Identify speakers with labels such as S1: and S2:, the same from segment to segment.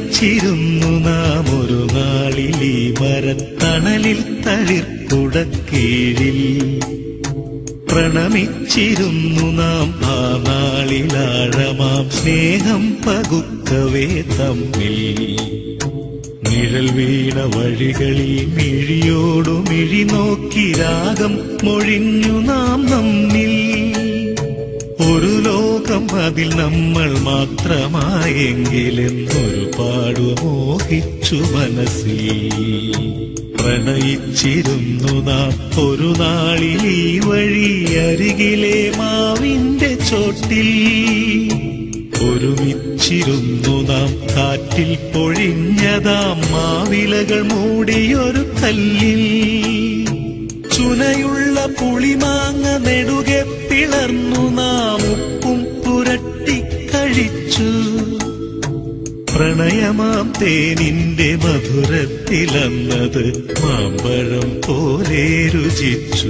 S1: പ്രണയിച്ചിരുന്നു നാം ഒരു നാളിൽ ഈ മരത്തണലിൽ തളിർക്കുടക്കീഴിൽ. പ്രണമിച്ചിരുന്നു നാം ആ നാളിലാഴമാം സ്നേഹം പകുക്കവേ തമ്മിൽ. നിഴൽ വീണ വഴികളിൽ മിഴിയോടു മിഴി നോക്കി രാഗം മൊഴിഞ്ഞു നാം നമ്മിൽ. ഒരു ലോകം അതിൽ നമ്മൾ മാത്രമായെങ്കിലെന്നൊരുപാടു മോഹിച്ചു മനസ്സിൽ. പ്രണയിച്ചിരുന്നു നാം ഒരു നാളിൽ ഈ വഴി അരികിലെ മാവിന്റെ ചോട്ടിൽ. ഒരുമിച്ചിരുന്നു നാം കാറ്റിൽ പൊഴിഞ്ഞതാം മാവിലകൾ മൂടിയൊരു കല്ലിൽ. ചുനയുള്ള പുളിമാങ്ങ നെടുകെ പിളർന്നു നാം ഉപ്പും പുരട്ടി കഴിച്ചു. പ്രണയമാം തേനിന്റെ മധുരത്തിലന്നത് മാമ്പഴം പോലെ രുചിച്ചു.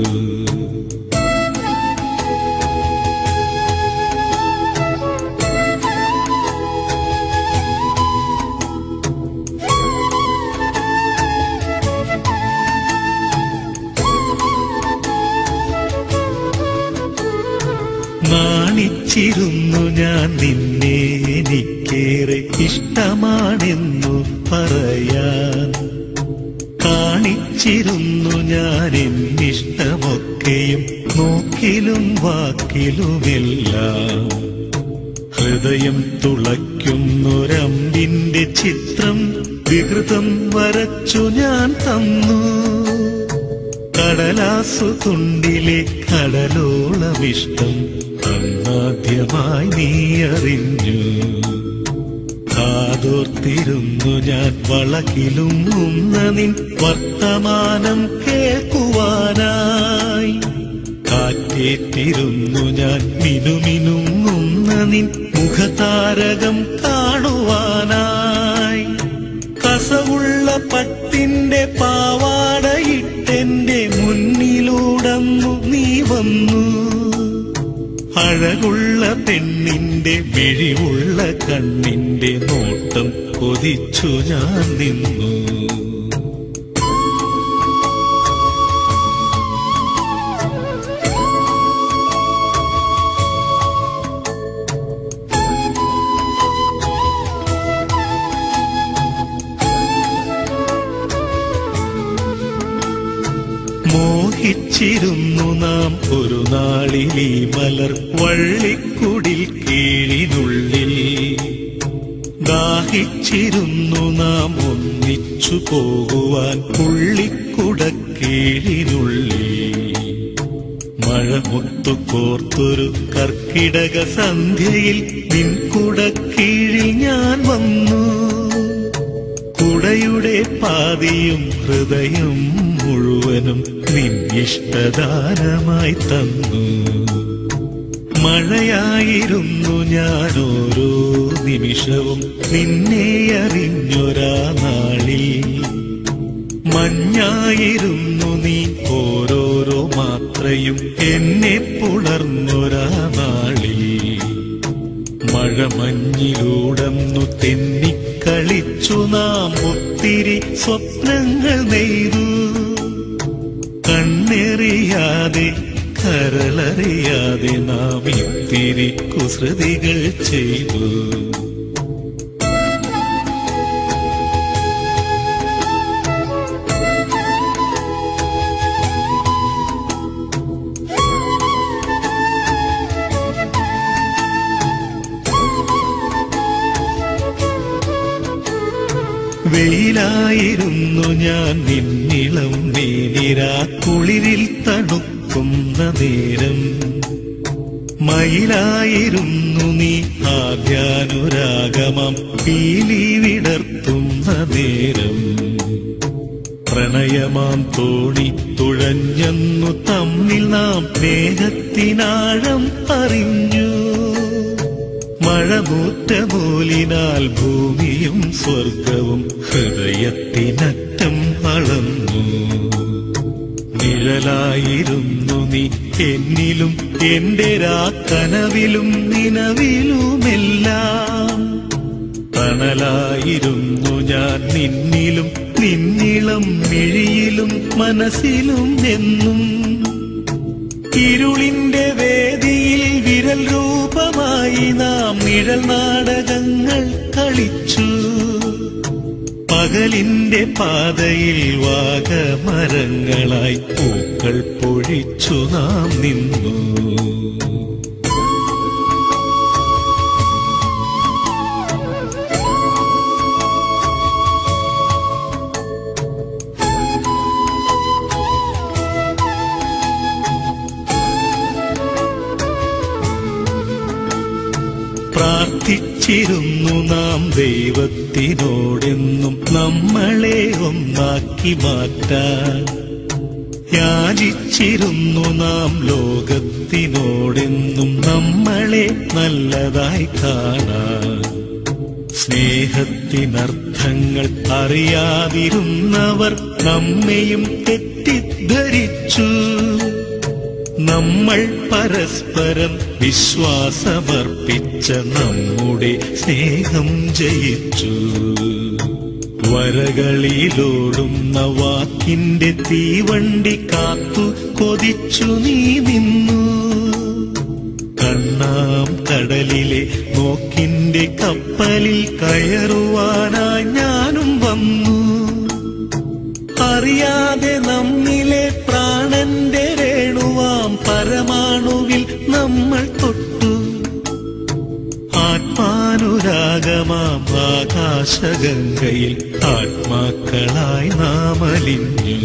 S1: നാണിച്ചിരുന്നു ഞാൻ നിന്നെ എനിക്കേറെ ഇഷ്ടമാണെന്നു പറയാൻ. കാണിച്ചിരുന്നു ഞാൻ എന്നിഷ്ടമൊക്കെയും നോക്കിലും വാക്കിലുമെല്ലാം. ഹൃദയം തുളയ്ക്കുന്നൊരമ്പിന്റെ ചിത്രം വികൃതം വരച്ചു ഞാൻ തന്നു. കടലാസു തുണ്ടിലെ കടലോളമിഷ്ടം അന്നാദ്യമായി നീ അറിഞ്ഞു. കാതോർത്തിരുന്നു ഞാൻ വളകിലുങ്ങുന്ന നിൻ വർത്തമാനം കേൾക്കുവാനായി. കാറ്റേറ്റിരുന്നു ഞാൻ മിനുമിനുങ്ങുന്ന നിൻ മുഖതാരകം കാണുവാനായി. കസവുള്ള പട്ടിന്റെ പാവാടയിട്ടെന്റെ മുന്നിലൂടന്നു നീ വന്നു. അഴകുള്ള പെണ്ണിന്റെ മിഴിവുള്ള കണ്ണിന്റെ നോട്ടം കൊതിച്ചു ഞാൻ നിന്നു. മോഹിച്ചിരുന്നു നാം ഒരു നാളിൽ ഈ മലർ വള്ളിക്കുടിൽ കീഴിനുള്ളിൽ. ദാഹിച്ചിരുന്നു നാം ഒന്നിച്ചു പോകുവാൻ പുള്ളിക്കുടക്കീഴിനുള്ളിൽ. മഴമുത്തു കോർത്തൊരു കർക്കിടക സന്ധ്യയിൽ നിൻകുടക്കീഴിൽ ഞാൻ വന്നു. കുടയുടെ പാതിയും ഹൃദയം മുഴുവനും നിന്നിഷ്ടദാനമായി തന്നു. മഴയായിരുന്നു ഞാൻ ഓരോ നിമിഷവും നിന്നെ അറിഞ്ഞൊരാ നാളിൽ. മഞ്ഞായിരുന്നു നീ ഓരോരോ മാത്രയും എന്നെ പുണർന്നൊരാ നാളിൽ. മഴമഞ്ഞിലൂടന്നു തെന്നിക്കളിച്ചു നാം ഒത്തിരി സ്വപ്നങ്ങൾ നെയ്തു. കണ്ണെറിയാതെ കരളറിയാതെ നാം ഇത്തിരി കുസൃതികൾ ചെയ്തു. വെയിലായിരുന്നു ഞാൻ നിന്നിളം വേലിരാ കുളിരിൽ തണുക്കുന്ന നേരം. മയിലായിരുന്നു നീ ആദ്യാനുരാഗമം പീലി വിടർത്തുന്ന നേരം. പ്രണയമാം തോണി തുഴഞ്ഞെന്നു തമ്മിൽ നാം സ്നേഹത്തിനാഴം അറിഞ്ഞു. മഴമൂറ്റമൂലിനാൽ ഭൂമിയും സ്വർഗവും ഹൃദയത്തിനറ്റം അളന്നു. നിഴലായിരുന്നു നീ എന്നിലും എന്റെ രാക്കനവിലും നിലവിലുമെല്ലാം. തണലായിരുന്നു ഞാൻ നിന്നിലും നിന്നിളം മിഴിയിലും മനസ്സിലും എന്നും. ഇരുളിന്റെ വേദിയിൽ വിരൽ രൂപമായി നാം നിഴൽ നാടകങ്ങൾ കളിച്ചു. പകലിന്റെ പാതയിൽ വാഗമരങ്ങളായി പൂക്കൾ പൊഴിച്ചു നാം നിന്നു. പ്രാർത്ഥിച്ചിരുന്നു നാം ദൈവത്തിനോടെന്നും നമ്മളെ ഒന്നാക്കി മാറ്റാൻ. യാചിച്ചിരുന്നു നാം ലോകത്തിനോടെന്നും നമ്മളെ നല്ലതായി കാണാൻ. സ്നേഹത്തിനർത്ഥങ്ങൾ അറിയാതിരുന്നവർ നമ്മെയും തെറ്റിദ്ധരിച്ചു. നമ്മൾ പരസ്പരം വിശ്വാസമർപ്പിച്ച നമ്മുടെ സ്നേഹം ജയിച്ചു. വരകളിലോടുന്ന വാക്കിന്റെ തീവണ്ടി കാത്തു കൊതിച്ചു നീ നിന്നു. കണ്ണാം കടലിലെ നോക്കിന്റെ കപ്പലിൽ കയറുവാനായി ഞാനും വന്നു. അറിയാതെ നമ്മിലെ പ്രാണന്റെ രേണുവാം പരമാണുവിൽ നമ്മൾ തൊട്ടു. ആത്മാനുരാഗമാം ആകാശഗംഗയിൽ ആത്മാക്കളായി നാം അലിഞ്ഞു.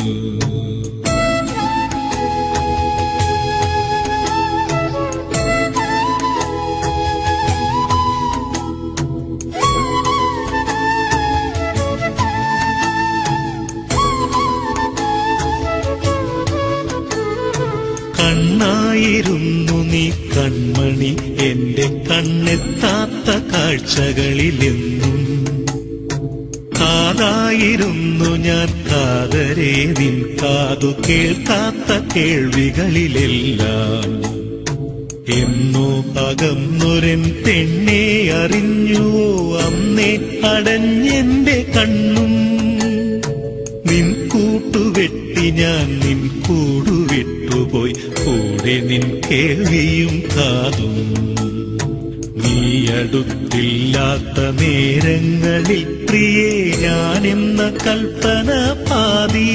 S1: കണ്ണായിരുന്നു നീ കൺമണി എന്റെ കണ്ണെത്താത്ത കാഴ്ചകളിലെന്നും. കാതായിരുന്നു ഞാൻ കാതരേ നിൻ കാതു കേൾക്കാത്ത കേൾവികളിലെല്ലാം. എന്നോ അകന്നൊരൻ പെണ്ണെ അറിഞ്ഞുവോ അന്നേ അടഞ്ഞെന്റെ കണ്ണും. നിൻ കൂട്ടുവെട്ടി ഞാൻ നിൻ കൂടുവിട്ടുപോയി കൂടെ നിൻ കേൾവിയും കാതും. നീ അടുത്തില്ലാത്ത നേരങ്ങളിൽ പ്രിയേ ഞാനെന്ന കൽപ്പന പാതി.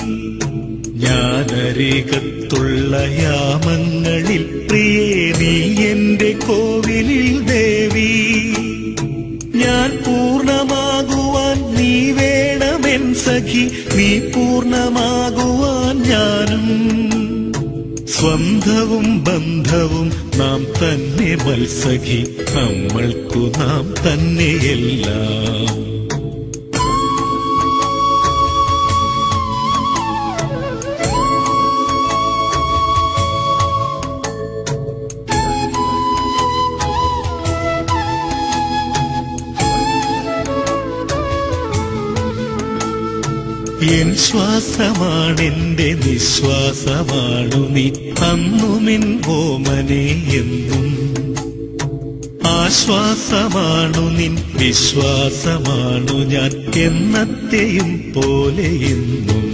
S1: ഞാനരികത്തുള്ള യാമങ്ങളിൽ പ്രിയേ നീ എന്റെ കോവിലിൽ ദേവി. ഞാൻ പൂർണ്ണമാകുവാൻ നീ വേണമെൻ സഖി, നീ പൂർണ്ണമാകുവാൻ ഞാനും. സ്വന്തവും ബന്ധവും നാം തന്നെ മത്സഖി, നമ്മൾക്കു നാം തന്നെയെല്ലാം. എൻ ശ്വാസമാണെന്റെ നിശ്വാസമാണു നീ അന്നുമെൻ ഓമനെ എന്നും. ആശ്വാസമാണു നിൻ വിശ്വാസമാണു ഞാൻ എന്നത്തെയും പോലെ എന്നും.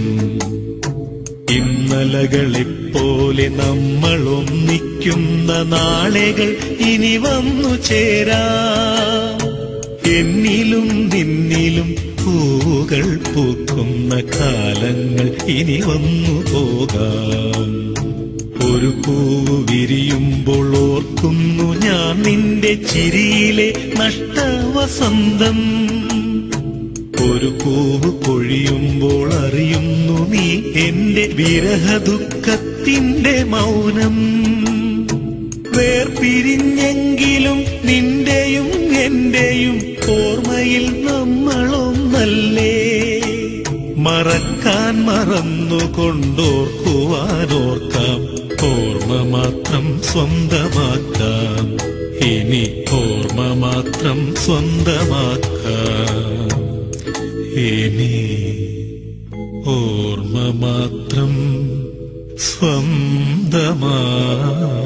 S1: ഇന്നലകളെപ്പോലെ നമ്മൾ ഒന്നിക്കുന്ന നാളുകൾ ഇനി വന്നു ചേരാം. എന്നിലും നിന്നിലും പൂകൾ പൂക്കുന്ന കാലങ്ങൾ ഇനി വന്നു പോകാം. ഒരു പൂവ് വിരിയുമ്പോൾ ഓർക്കുന്നു ഞാൻ നിന്റെ ചിരിയിലെ നഷ്ടവസന്തം. ഒരു പൂവ് പൊഴിയുമ്പോൾ അറിയുന്നു നീ എന്റെ വിരഹദുഃഖത്തിന്റെ മൗനം. വേർപിരിഞ്ഞെങ്കിലും നിന്റെയും എന്റെയും ഓർമ്മയിൽ നമ്മളൊന്നല്ലേ. മറക്കാൻ മറന്നുകൊണ്ടോർക്കുവാനോർക്കാം, ഓർമ്മ മാത്രം സ്വന്തമാക്കാം. ഇനി ഓർമ്മ മാത്രം സ്വന്തമാക്കാം. ഇനി ഓർമ്മ മാത്രം സ്വന്തമാക്കാം.